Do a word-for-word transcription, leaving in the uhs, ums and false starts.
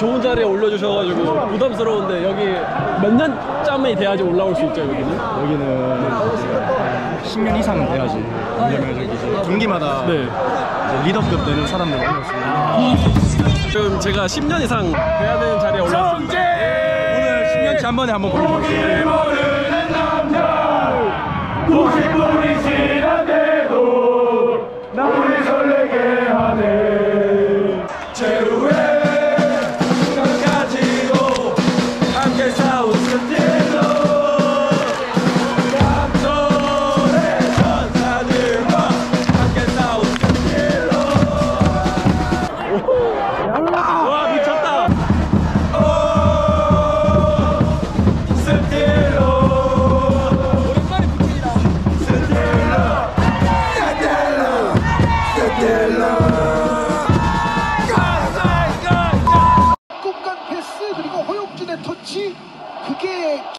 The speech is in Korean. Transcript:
좋은 자리에 올려주셔가지고 부담스러운데 여기 몇 년쯤이 돼야지 올라올 수 있죠 여기는? 여기는 십 년 이상은 돼야지. 왜냐면 저기 이제 경기마다 네. 이제 리더급 되는 사람들 올렸습니다. 지금 제가 십 년 이상 돼야 되는 자리에 올랐습니다. 오늘 십 년치 한 번에 한번 보여주세요. 모르는 남자 구십 분이 지난데도 나를 설레게 하네. 제루의 가지고 함께 싸운 스틸로 남솔의 전사들과 함께 싸운 스틸로. 와 미쳤다. 꽃간 패스 그리고 허용준의 터치 그게